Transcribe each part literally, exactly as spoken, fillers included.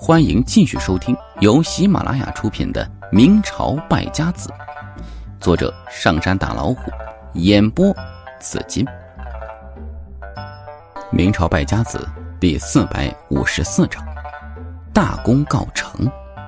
欢迎继续收听由喜马拉雅出品的《明朝败家子》，作者上山大老虎，演播紫金。明朝败家子第四百五十四章，大功告成。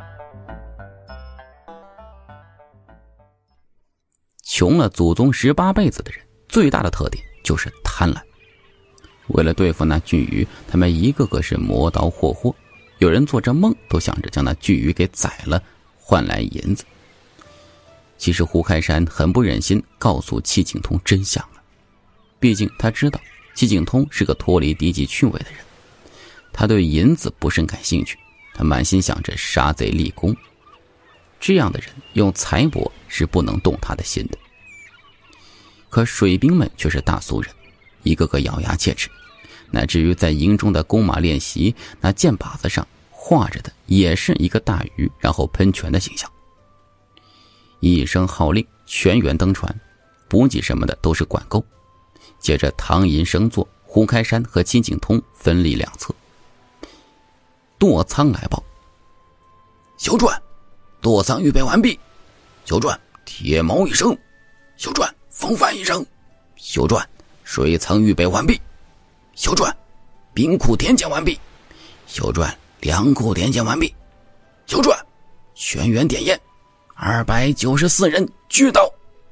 穷了祖宗十八辈子的人，最大的特点就是贪婪。为了对付那巨鱼，他们一个个是磨刀霍霍，有人做着梦都想着将那巨鱼给宰了，换来银子。其实胡开山很不忍心告诉戚景通真相了，毕竟他知道戚景通是个脱离低级趣味的人，他对银子不甚感兴趣，他满心想着杀贼立功。这样的人用财帛是不能动他的心的。可水兵们却是大俗人，一个个咬牙切齿，乃至于在营中的弓马练习，那箭靶子上画着的也是一个大鱼然后喷泉的形象。一声号令，全员登船，补给什么的都是管够。接着唐寅升座，胡开山和戚景通分立两侧。舵舱来报： 修转，舵舱预备完毕。修转，铁锚一声。修转，风帆一声。修转，水舱预备完毕。修转，冰库填建完毕。修转，粮库填建完毕。修转，全员点烟。二百九十四人俱到。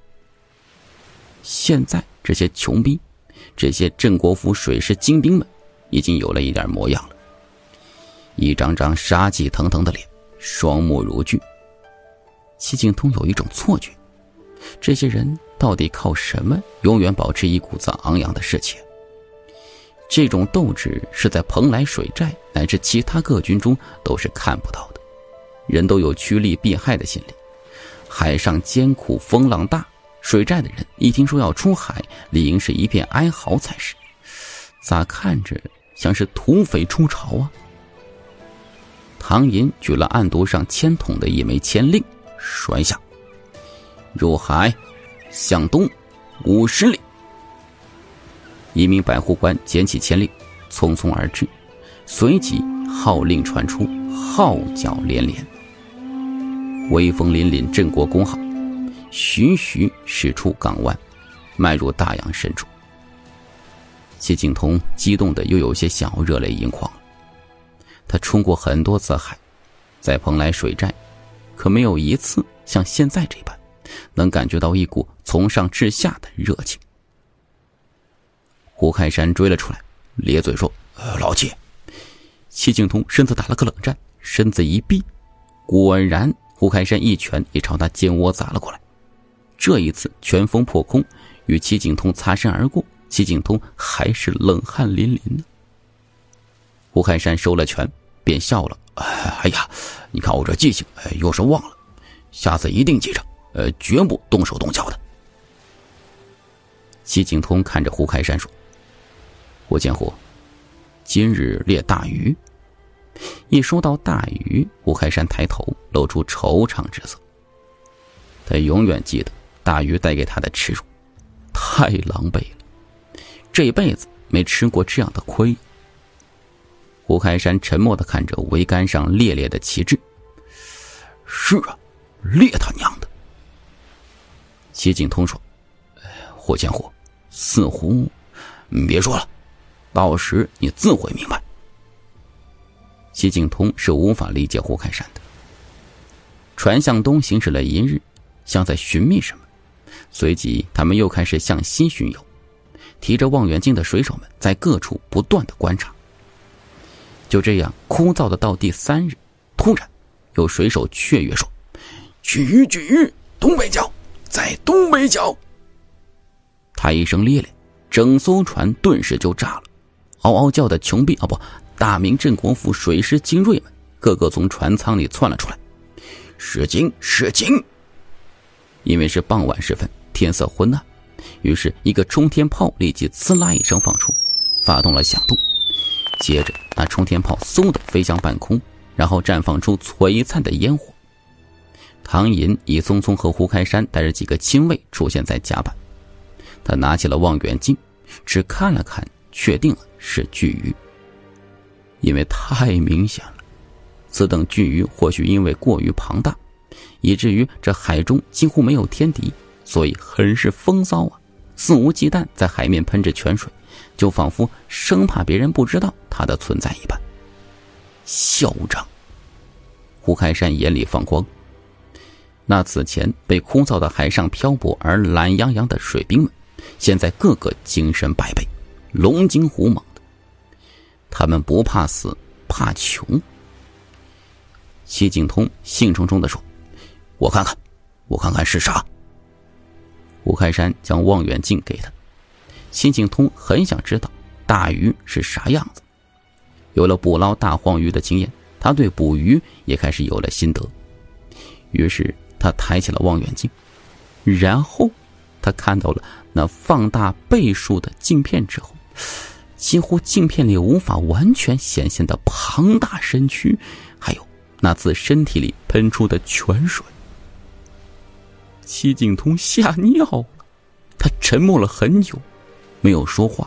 现在这些穷逼，这些镇国府水师精兵们已经有了一点模样了，一张张杀气腾腾的脸，双目如炬。戚景通有一种错觉，这些人到底靠什么永远保持一股子昂扬的士气？这种斗志是在蓬莱水寨乃至其他各军中都是看不到的。人都有趋利避害的心理，海上艰苦，风浪大，水寨的人一听说要出海，理应是一片哀嚎才是，咋看着像是土匪出巢啊？唐寅举了案牍上签筒的一枚签令，甩下：入海，向东五十里。一名百户官捡起签令，匆匆而至，随即号令传出，号角连连。威风凛凛镇国公号徐徐驶出港湾，迈入大洋深处。戚景通激动的又有些想要热泪盈眶了。他冲过很多次海，在蓬莱水寨，可没有一次像现在这般能感觉到一股从上至下的热情。胡开山追了出来，咧嘴说： 呃、老戚。 戚景通身子打了个冷战，身子一避，果然胡开山一拳也朝他肩窝砸了过来。这一次拳风破空，与戚景通擦身而过，戚景通还是冷汗淋淋呢。胡开山收了拳便笑了： 哎呀，你看我这记性，哎，又是忘了，下次一定记着，呃，绝不动手动脚的。 戚景通看着胡开山说：胡建虎，今日猎大鱼。一说到大鱼，胡开山抬头露出惆怅之色。他永远记得大鱼带给他的耻辱，太狼狈了，这辈子没吃过这样的亏。胡开山沉默地看着桅杆上猎猎的旗帜。 是啊，猎他娘的。 戚景通说： 胡建虎，似乎别说了，到时你自会明白。 戚景通是无法理解胡开山的。船向东行驶了一日，像在寻觅什么，随即他们又开始向西巡游，提着望远镜的水手们在各处不断的观察。就这样枯燥的到第三日，突然有水手雀跃说： 举鱼举鱼，东北角，在东北角。 他一声咧咧，整艘船顿时就炸了，嗷嗷叫的穷逼啊不大明镇国府水师精锐们个个从船舱里窜了出来。 是鲸是鲸。 因为是傍晚时分，天色昏暗，于是一个冲天炮立即呲啦一声放出，发动了响动。接着那冲天炮嗖的飞向半空，然后绽放出璀璨的烟火。唐寅、尹松松和胡开山带着几个亲卫出现在甲板，他拿起了望远镜，只看了看，确定了是巨鱼。因为太明显了， 此等巨鱼或许因为过于庞大，以至于这海中几乎没有天敌，所以很是风骚啊，肆无忌惮在海面喷着泉水，就仿佛生怕别人不知道它的存在一般。嚣张！胡开山眼里放光。那此前被枯燥的海上漂泊而懒洋洋的水兵们，现在个个精神百倍，龙精虎猛的。他们不怕死，怕穷。戚景通兴冲冲地说：“我看看，我看看是啥。”胡开山将望远镜给他。戚景通很想知道大鱼是啥样子。有了捕捞大黄鱼的经验，他对捕鱼也开始有了心得。于是他抬起了望远镜，然后他看到了那放大倍数的镜片之后，几乎镜片里无法完全显现的庞大身躯，还有那自身体里喷出的泉水。戚景通吓尿了，他沉默了很久，没有说话。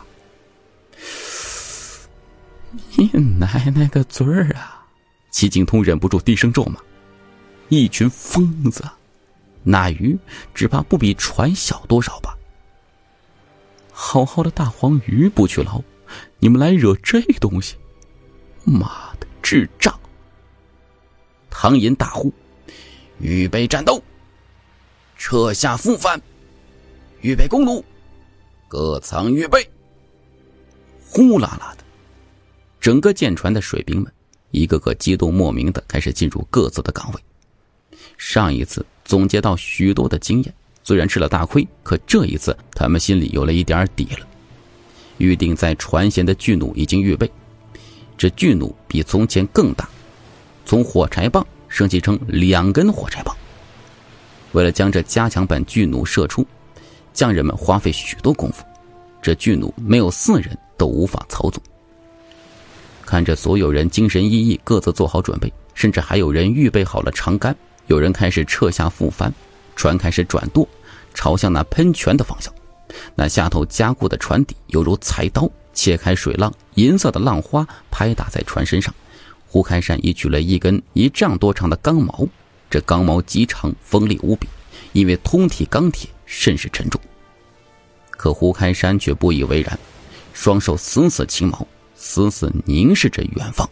你奶奶个嘴儿啊！戚景通忍不住低声咒骂：“一群疯子！那鱼只怕不比船小多少吧？好好的大黄鱼不去捞，你们来惹这东西！妈的，智障！”唐寅大呼：“ 预备战斗！撤下副帆！预备攻弩！各舱预备！” 呼啦啦的，整个舰船的水兵们一个个激动莫名的开始进入各自的岗位。上一次总结到许多的经验，虽然吃了大亏，可这一次他们心里有了一点底了。预定在船舷的巨弩已经预备，这巨弩比从前更大，从火柴棒升级成两根火柴棒。为了将这加强版巨弩射出，匠人们花费许多功夫，这巨弩没有四人都无法操纵。看着所有人精神奕奕，各自做好准备，甚至还有人预备好了长杆，有人开始撤下副帆，船开始转舵，朝向那喷泉的方向。那下头加固的船底犹如菜刀切开水浪，银色的浪花拍打在船身上。胡开山已取了一根一丈多长的钢矛，这钢矛极长，锋利无比，因为通体钢铁，甚是沉重。可胡开山却不以为然，双手死死擒矛，死死凝视着远方。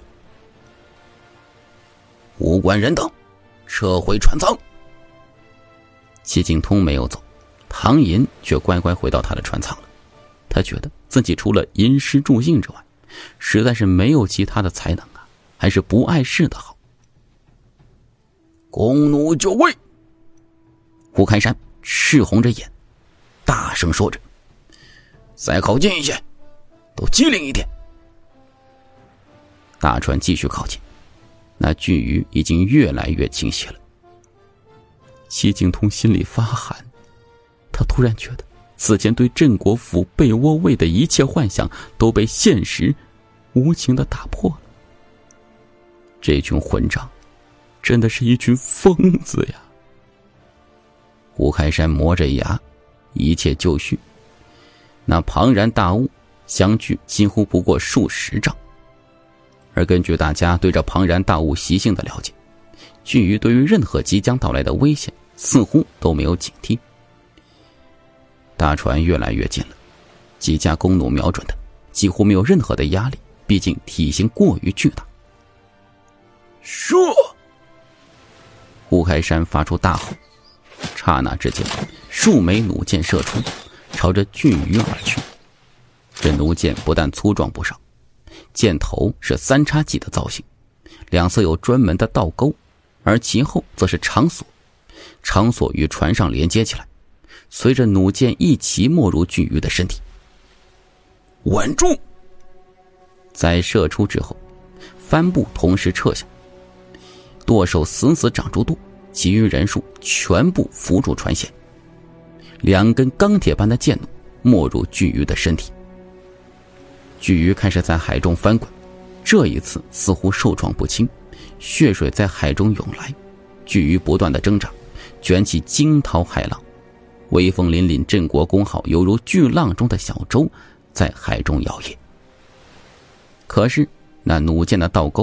无关人等，撤回船舱。 戚景通没有走，唐寅却乖乖回到他的船舱了。他觉得自己除了吟诗助兴之外，实在是没有其他的才能啊，还是不碍事的好。 弓弩就位。 胡开山赤红着眼，大声说着：“ 再靠近一些，都机灵一点。” 大船继续靠近，那巨鱼已经越来越清晰了。戚景通心里发寒，他突然觉得此前对镇国府被窝位的一切幻想都被现实无情地打破了。这群混账真的是一群疯子呀！胡开山磨着牙，一切就绪。那庞然大物相距几乎不过数十丈，而根据大家对这庞然大物习性的了解，巨鱼对于任何即将到来的危险似乎都没有警惕。大船越来越近了，几架弓弩瞄准它，几乎没有任何的压力，毕竟体型过于巨大。 射！ 胡开山发出大吼，刹那之间，数枚弩箭射出，朝着巨鱼而去。这弩箭不但粗壮不少，箭头是三叉戟的造型，两侧有专门的倒钩，而其后则是长索，长索与船上连接起来，随着弩箭一齐没入巨鱼的身体。 稳住！ 在射出之后，帆布同时撤下，舵手死死掌住舵，其余人数全部扶住船舷。两根钢铁般的箭弩没入巨鱼的身体。巨鱼开始在海中翻滚，这一次似乎受创不轻，血水在海中涌来，巨鱼不断的挣扎，卷起惊涛骇浪，威风凛凛镇国公号犹如巨浪中的小舟，在海中摇曳。可是那弩箭的倒钩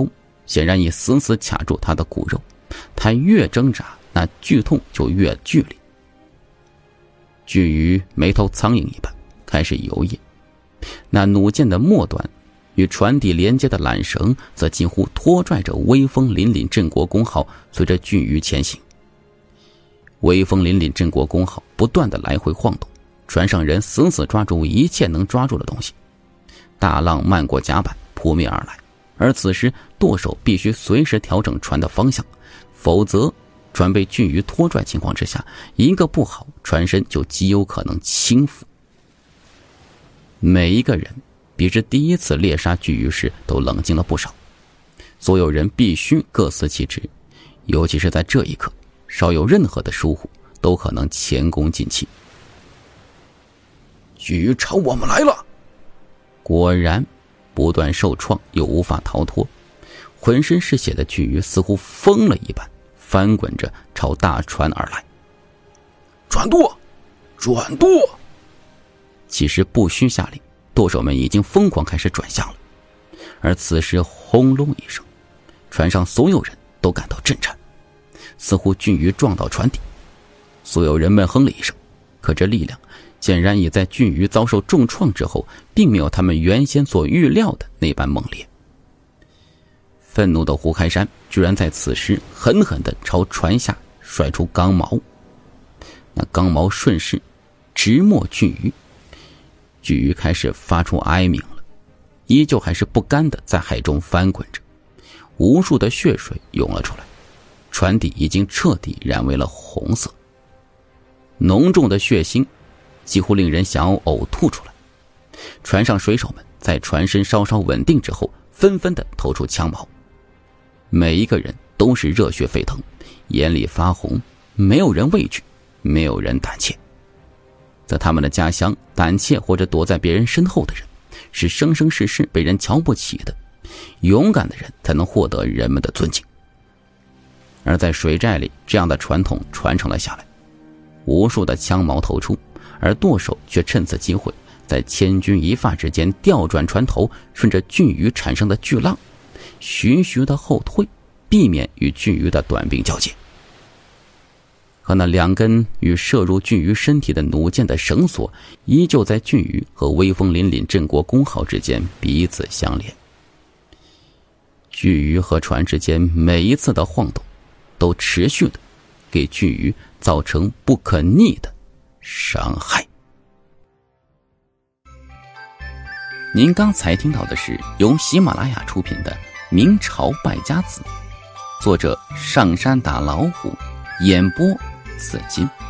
显然已死死卡住他的骨肉，他越挣扎，那剧痛就越剧烈。巨鱼没头苍蝇一般开始游曳，那弩箭的末端与船底连接的缆绳则几乎拖拽着威风凛凛镇国公号随着巨鱼前行。威风凛凛镇国公号不断的来回晃动，船上人死死抓住一切能抓住的东西。大浪漫过甲板扑面而来，而此时舵手必须随时调整船的方向，否则船被巨鱼拖拽情况之下，一个不好，船身就极有可能倾覆。每一个人比之第一次猎杀巨鱼时都冷静了不少，所有人必须各司其职，尤其是在这一刻，稍有任何的疏忽都可能前功尽弃。 巨鱼朝我们来了！ 果然不断受创又无法逃脱，浑身是血的巨鱼似乎疯了一般，翻滚着朝大船而来。 转舵，转舵！ 其实不需下令，舵手们已经疯狂开始转向了。而此时轰隆一声，船上所有人都感到震颤，似乎巨鱼撞到船底。所有人闷哼了一声，可这力量显然已在巨鱼遭受重创之后，并没有他们原先所预料的那般猛烈。愤怒的胡开山居然在此时狠狠地朝船下甩出钢矛，那钢矛顺势直没巨鱼。巨鱼开始发出哀鸣了，依旧还是不甘地在海中翻滚着，无数的血水涌了出来，船底已经彻底染为了红色，浓重的血腥几乎令人想要呕吐出来。船上水手们在船身稍稍稳定之后，纷纷地投出枪矛，每一个人都是热血沸腾，眼里发红，没有人畏惧，没有人胆怯。在他们的家乡，胆怯或者躲在别人身后的人是生生世世被人瞧不起的，勇敢的人才能获得人们的尊敬。而在水寨里，这样的传统传承了下来，无数的枪矛投出，而舵手却趁此机会在千钧一发之间调转船头，顺着巨鱼产生的巨浪徐徐的后退，避免与巨鱼的短兵交接。可那两根与射入巨鱼身体的弩箭的绳索依旧在巨鱼和威风凛凛镇国公号之间彼此相连。巨鱼和船之间每一次的晃动都持续的给巨鱼造成不可逆的伤害。您刚才听到的是由喜马拉雅出品的《明朝败家子》，作者上山打老虎，演播紫金。